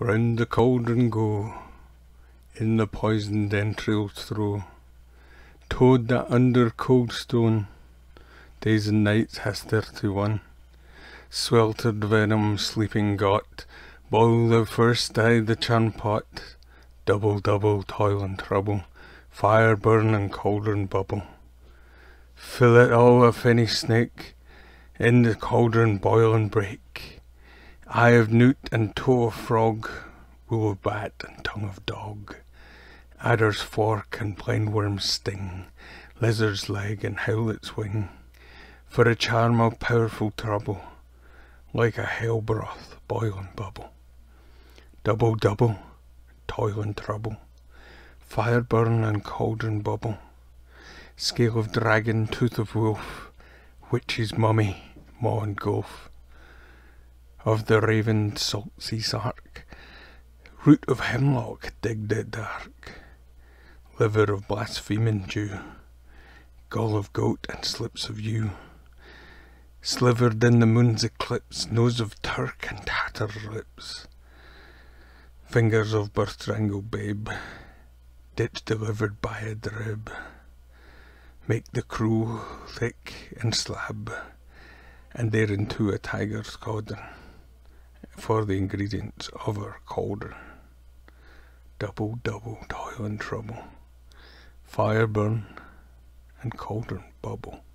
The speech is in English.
Round the cauldron go, in the poisoned entrails throw, toad that under cold stone, days and nights has 31, sweltered venom sleeping got, boil thou first aye the churn pot, double double toil and trouble, fire burn and cauldron bubble. Fill it all a fenny snake, in the cauldron boil and break, eye of newt and toe of frog, wool of bat and tongue of dog, adder's fork and blindworm's sting, lizard's leg and howlet's wing, for a charm of powerful trouble, like a hell broth boil and bubble. Double double, toil and trouble, fire burn and cauldron bubble, scale of dragon, tooth of wolf, witch's mummy, maw and gulf, of the raven salt sea sark, root of hemlock digged it dark, liver of blaspheming Jew, gall of goat and slips of yew, slivered in the moon's eclipse, nose of Turk and tattered lips, fingers of birth-strangled babe, ditch delivered by a drib, make the crew thick and slab, and thereunto a tiger's cauldron, for the ingredients of our cauldron. Double double toil and trouble, fire burn and cauldron bubble.